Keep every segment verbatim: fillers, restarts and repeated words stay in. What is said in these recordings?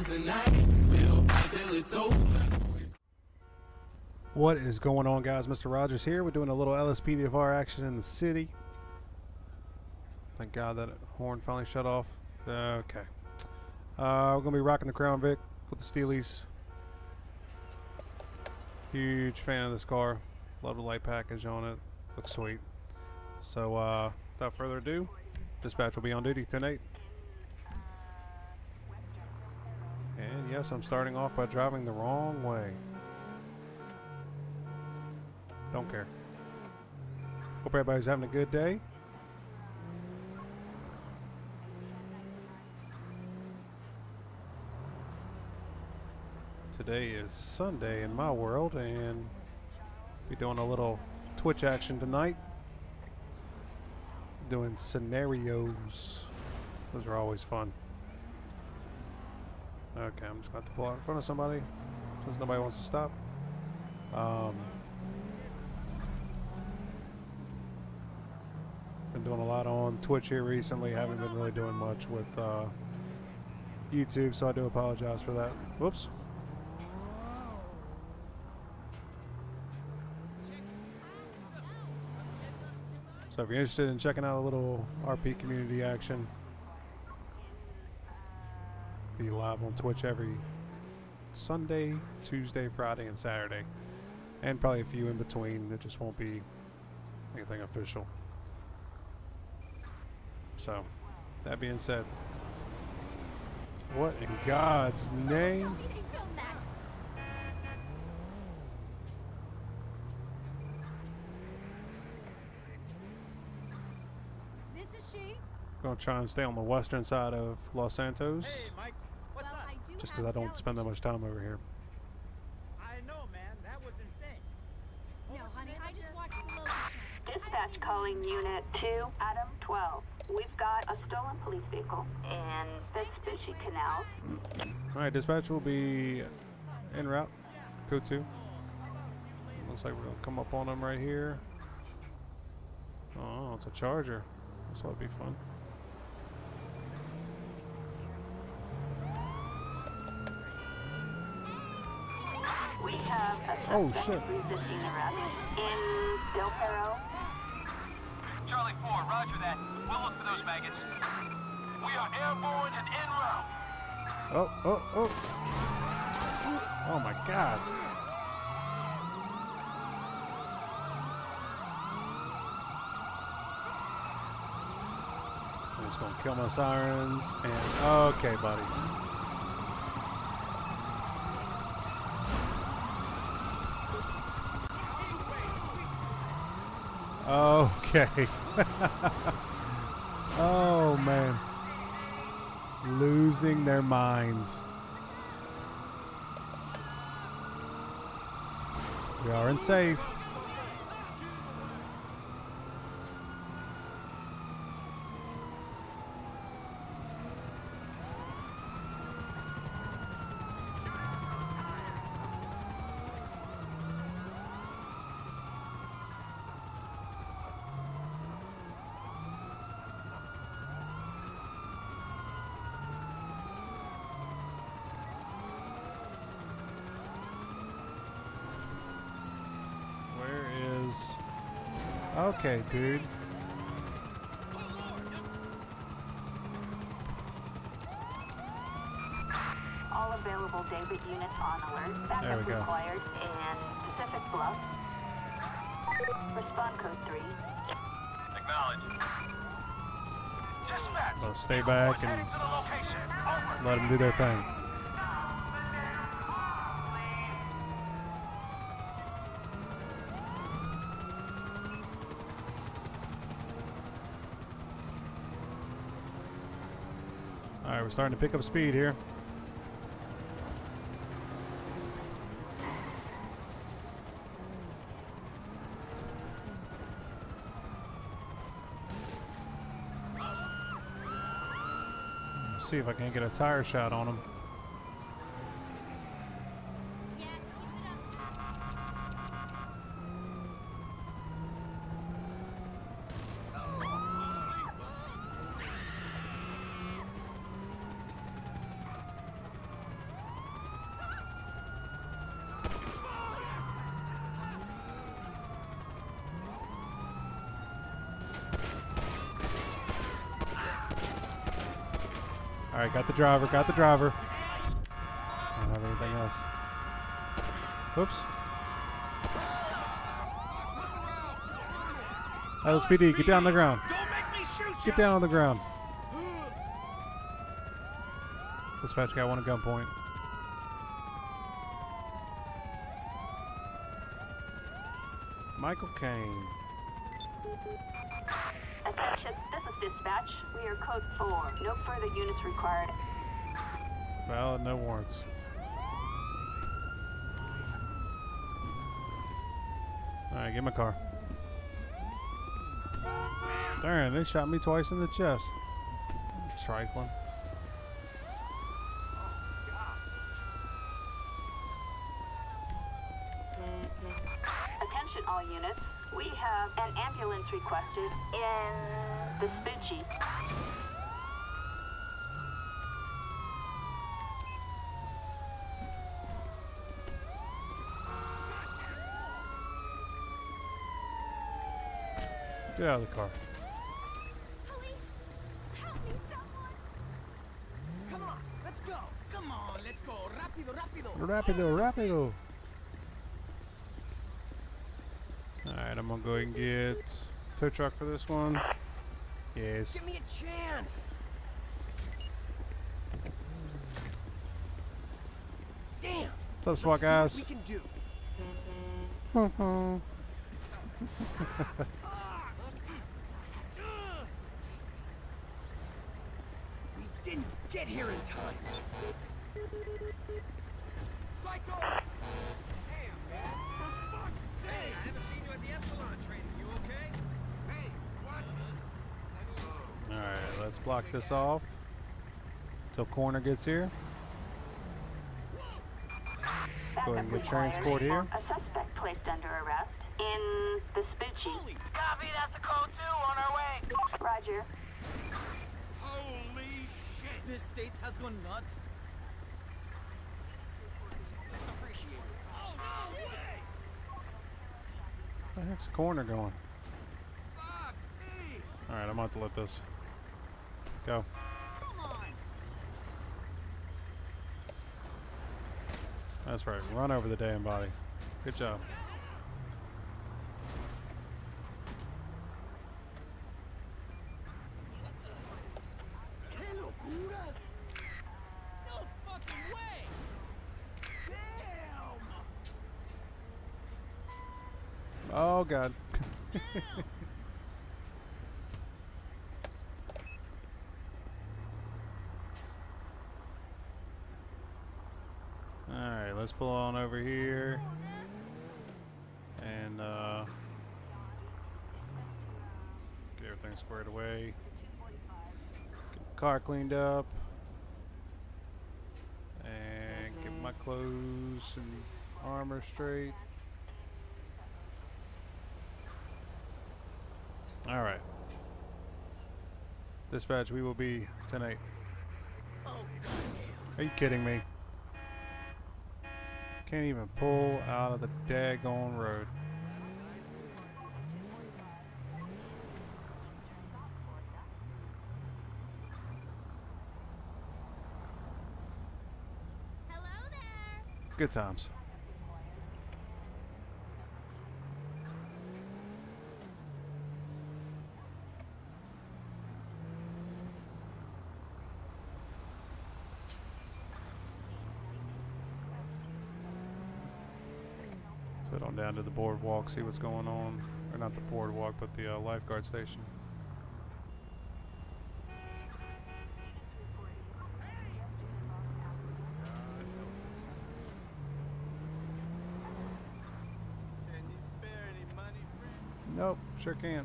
What is going on, guys? Mister Rogers here. We're doing a little L S P D F R action in the city. Thank God that horn finally shut off. Okay. Uh, we're going to be rocking the Crown Vic with the Steelies. Huge fan of this car. Love the light package on it. Looks sweet. So, uh, without further ado, dispatch will be on duty ten eight. And yes, I'm starting off by driving the wrong way. Don't care. Hope everybody's having a good day. Today is Sunday in my world, and be doing a little Twitch action tonight. Doing scenarios. Those are always fun. Okay, I'm just going to pull out in front of somebody since nobody wants to stop. Um, been doing a lot on Twitch here recently. Haven't been really doing much with uh, YouTube, so I do apologize for that. Whoops. So if you're interested in checking out a little R P community action, be live on Twitch every Sunday, Tuesday, Friday, and Saturday. And probably a few in between. It just won't be anything official. So, that being said, what in God's name? Gonna try and stay on the western side of Los Santos. Hey, Mike, what's up? Just because I don't spend that much time over here. I know, man. That was insane. No, honey, I just watched the local channels. Dispatch calling Unit two, Adam twelve. We've got a stolen police vehicle in Vespucci Canal. Alright, dispatch will be en route. Code two. Looks like we're gonna come up on them right here. Oh, it's a Charger. This ought to be fun. We have a Oh, suspect shit. resisting arrest in Del Perro. Charlie four, roger that. We'll look for those maggots. We are airborne and en route. Oh, oh, oh. Oh my God. I'm just gonna kill my sirens and okay, buddy. Okay. Oh man. Losing their minds. We are in safe. Okay, dude. All available David units on alert. There we Backup go. required in Pacific Bluff. Respond code three. Acknowledge. Dispatch. Well, stay back and Heading to the location. Over. let them do their thing. All right, we're starting to pick up speed here. Let's see if I can't get a tire shot on him. Yeah, keep it up. All right, got the driver. Got the driver. I don't have anything else. Oops. L S P D, get down on the ground. Don't make me shoot Get down on the ground. Dispatch got one at gunpoint. Michael Caine. Attention, this is dispatch. We are code four. No further units required. Valid, no warrants. Alright, get my car. Darn, they shot me twice in the chest. Trifling. Attention all units. We have an ambulance requested in Vespucci. Get out of the car. Police! Help me, someone! Come on, let's go. Come on, let's go. Rápido, rápido. Rapido, rapido. Alright, I'm gonna go ahead and get tow truck for this one. Yes. Give me a chance. Damn. What's up, SWAT guys? We can do. We didn't get here in time. Psycho! Damn, man. For fuck's sake! Hey, I haven't seen you at the Epsilon training. You okay? Hey, what? Alright, let's block this off till corner gets here. Go ahead and get transport here. A suspect placed under arrest in Vespucci. Holy, Copy, that's a code two on our way. Roger. holy shit! This state has gone nuts. Appreciate it. Oh, no way! Where the heck's the corner going? Fuck me! Alright, I'm about to let this go. Come on! That's right. Run over the damn body. Good job. ¡Qué locuras! No fucking way! Damn! Oh god. Alright, let's pull on over here and uh, get everything squared away. Get the car cleaned up and get my clothes and armor straight. Alright. Dispatch, we will be tonight. Oh, goddamn. Are you kidding me? Can't even pull out of the daggone road. Hello there! Good times. Head on down to the boardwalk, see what's going on. Or not the boardwalk, but the uh, lifeguard station. Can you spare any money, friend? Nope, sure can't.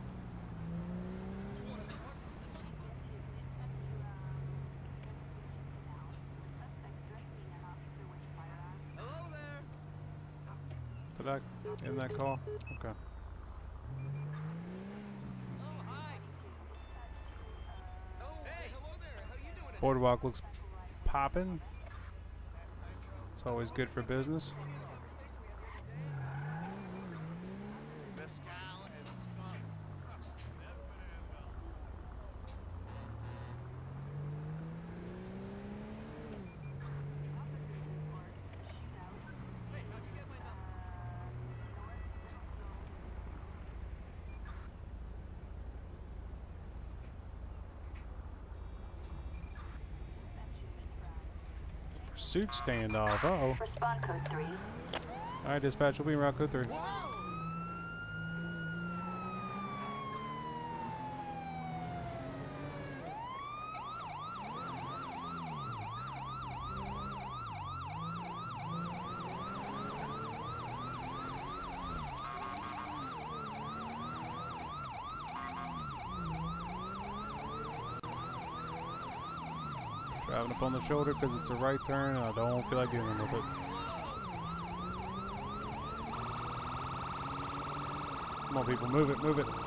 Hello there! Did I end that call? Okay. Oh, hi! Oh, hey! Hello there! How you doing? Boardwalk looks poppin'. It's always good for business. pursuit standoff. Uh oh. Respond code three. All right, dispatch. We'll be around code three. Driving up on the shoulder because it's a right turn and I don't feel like dealing with it. Come on, people, move it, move it.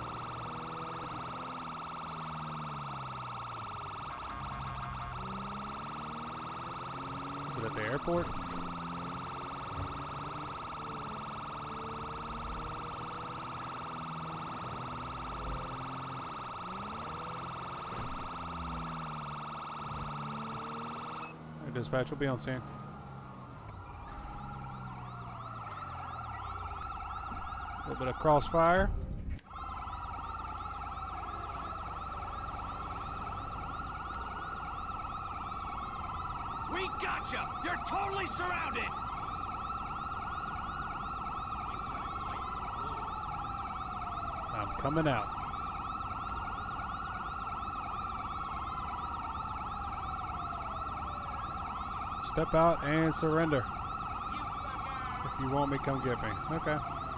Is it at the airport? Dispatch will be on scene. A little bit of crossfire. We gotcha! You're totally surrounded! I'm coming out. Step out and surrender. If you want me, come get me. Okay.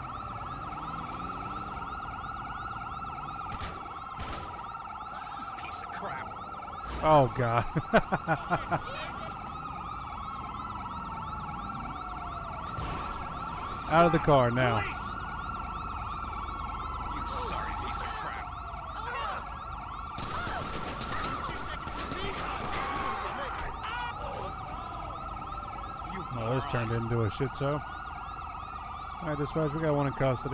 Piece of crap. Oh, God. Out of the car now. Police! You sorry piece of crap. You Oh, this turned into a shit show. All right, dispatch, we got one in custody.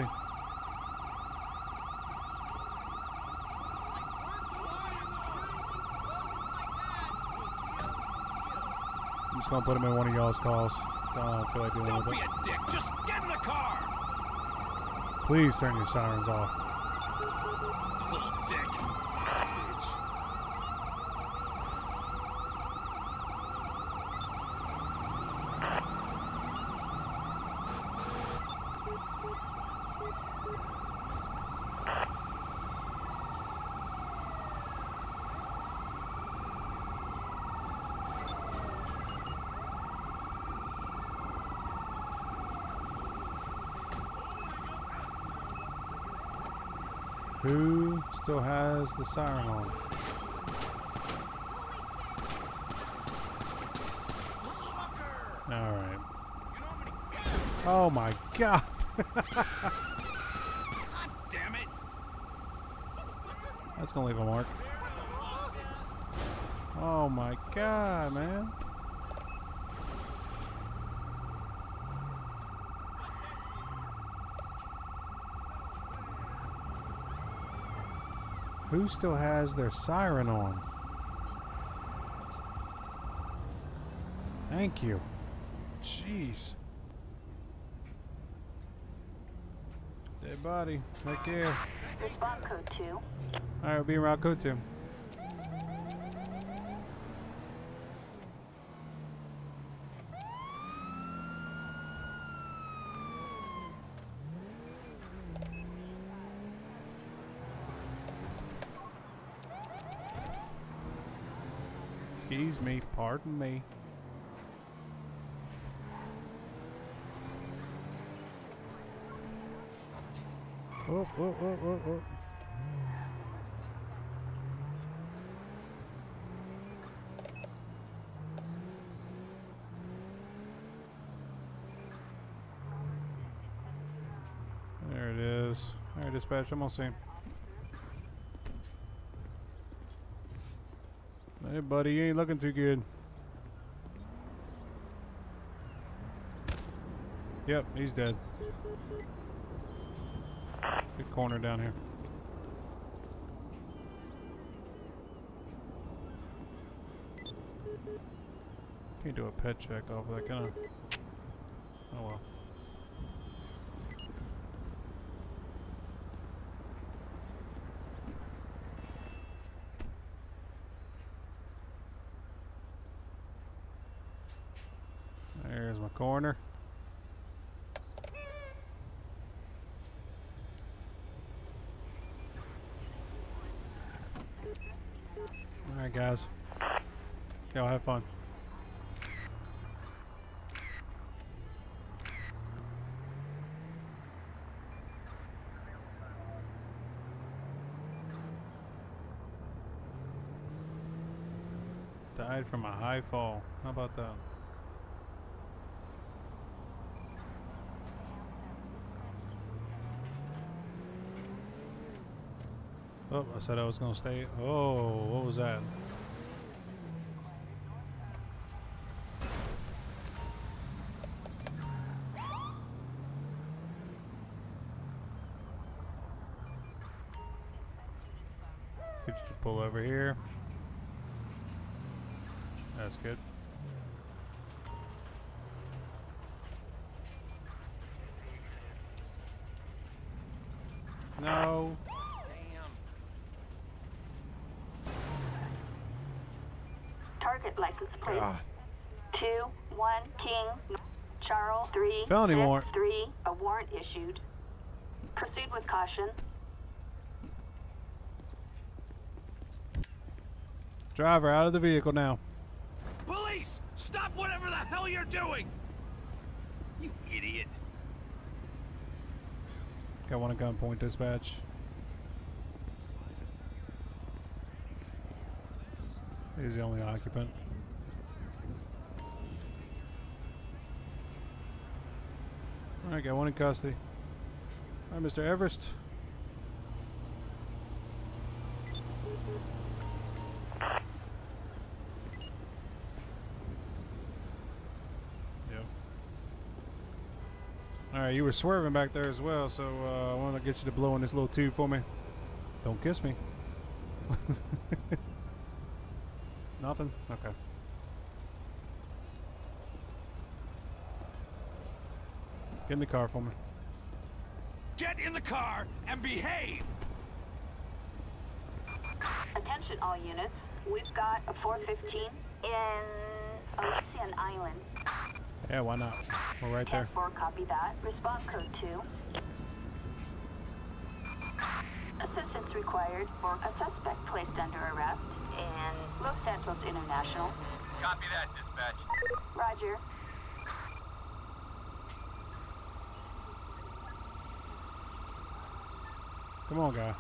I'm just gonna put him in one of y'all's calls. Don't feel like dealing Don't with be it. a dick. Just get in the car. Please turn your sirens off. Little dick. Bitch. Who still has the siren on? All right. Oh my God. God damn it. That's gonna leave a mark. Oh my God, man. Who still has their siren on? Thank you. Jeez. Dead body. Take care. Respond code two. Alright, we'll be around code two. Excuse me, pardon me. Oh, oh, oh, oh, oh. There it is. Alright, dispatch, I'm on scene. Hey, buddy, you ain't looking too good. Yep, he's dead. Good corner down here. Can't do a pet check off of that, can I? Oh well. corner. Alright, guys. Y'all have fun. Died from a high fall. How about that? Oh, I said I was gonna stay. Oh, what was that? Could you pull over here? That's good. No. Target license plate. God. Two, one, King, Charles, three, Felony six, warrant. three, a warrant issued. Proceed with caution. Driver out of the vehicle now. Police! Stop whatever the hell you're doing! You idiot. Got one at gunpoint dispatch. He's the only occupant. Alright, got one in custody. Alright, Mister Everest. Yep. Alright, you were swerving back there as well, so uh, I want to get you to blow in this little tube for me. Don't kiss me. Nothing? Okay. Get in the car for me. Get in the car and behave! Attention all units. We've got a four fifteen in Elysian Island. Yeah, why not? We're right there. ten four, copy that. Response code two. Assistance required for a suspect placed under arrest in Los Santos International. Copy that, dispatch. Roger. Come on, guy.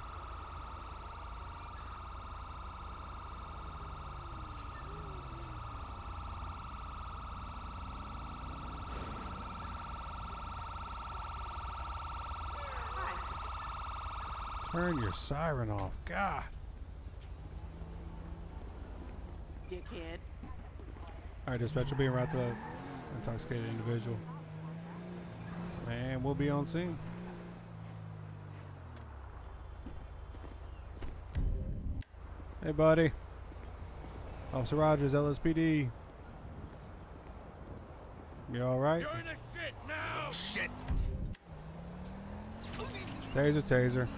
Turn your siren off. God. Dickhead. Alright, dispatch will be around the intoxicated individual. And we'll be on scene. Hey, buddy. Officer Rogers, L S P D. You alright? You're in the shit now! Shit! Taser, taser.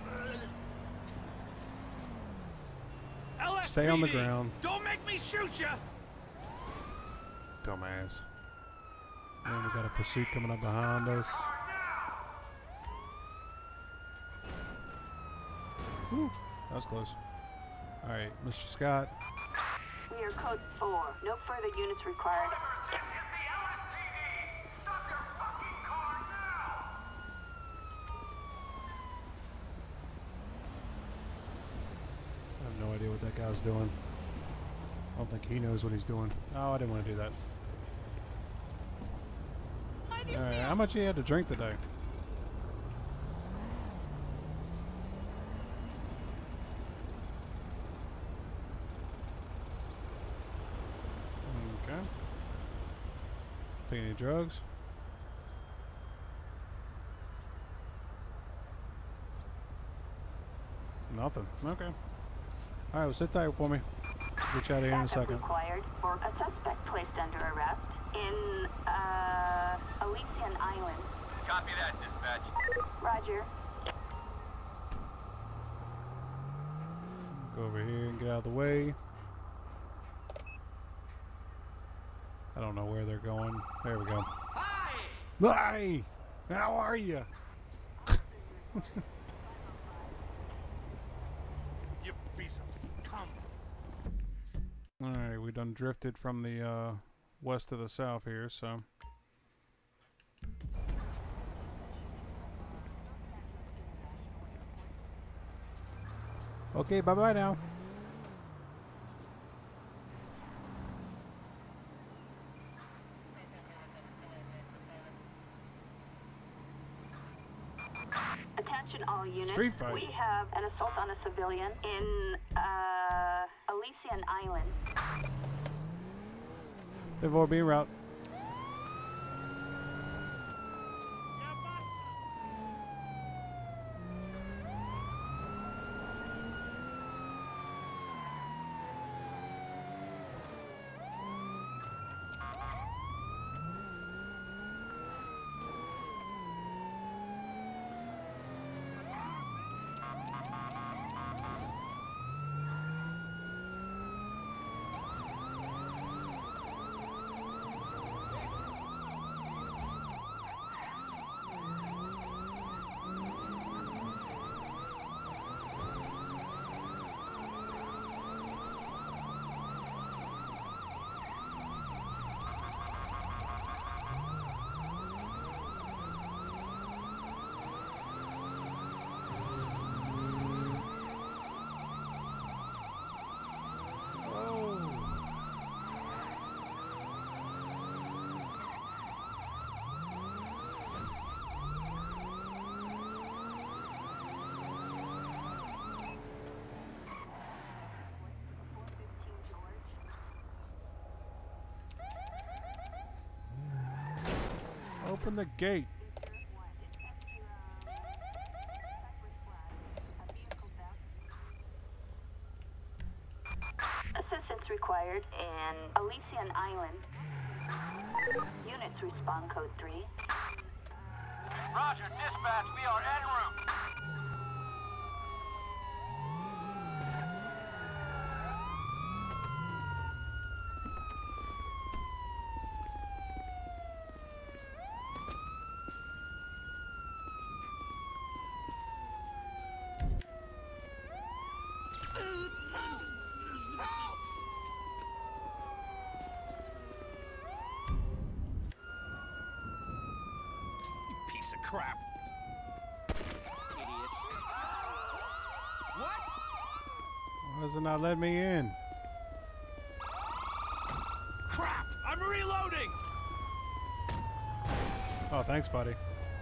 L S P D, Stay on the ground. Don't make me shoot ya! Dumbass. And we got a pursuit coming up behind us. Whew, that was close. Alright, Mister Scott. We are code four. No further units required. I have no idea what that guy's doing. I don't think he knows what he's doing. Oh, I didn't want to do that. Alright, how much he had to drink today? Okay. Take any drugs? Nothing. Okay. Alright, well, sit tight for me. Get you out of here in a Backup second. required for a suspect placed under arrest in uh, Elysian Island. Copy that, dispatch. Roger. Go over here and get out of the way. I don't know where they're going. There we go. Hi! Hey, how are you? You piece of scum. All right, we done drifted from the uh, west to the south here, so. Okay, bye bye now. Attention all units. Street fight. We have an assault on a civilian in uh, Elysian Island. Avoid being route. Open the gate. Assistance required in Elysian Island. Units respond code three. Roger, dispatch, we are en route. You piece of crap. Idiot. What? Why does it not let me in? Crap! I'm reloading! Oh, thanks, buddy.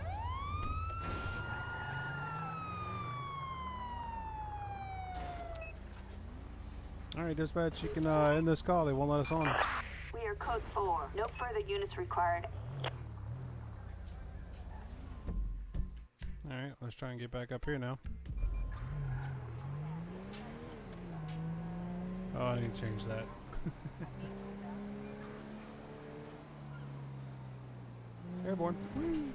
All right, dispatch, you can uh, end this call. They won't let us on. We are code four. No further units required. All right, let's try and get back up here now. Oh, I need to change that. Airborne. Whee!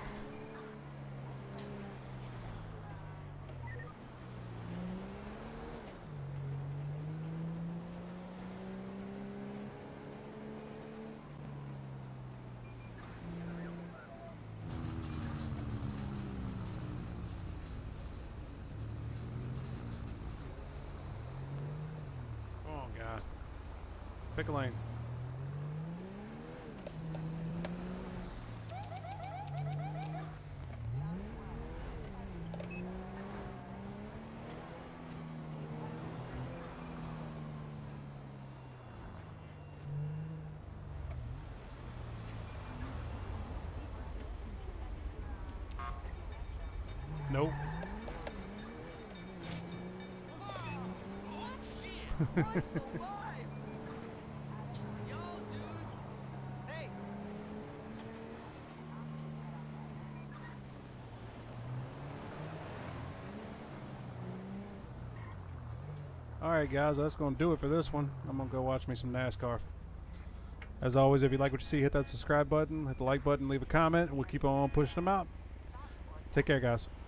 Oh God. Pick a lane. Nope. Christ alive! Yo, dude! Hey! Alright guys, that's going to do it for this one. I'm going to go watch me some NASCAR. As always, if you like what you see, hit that subscribe button, hit the like button, leave a comment, and we'll keep on pushing them out. Take care, guys.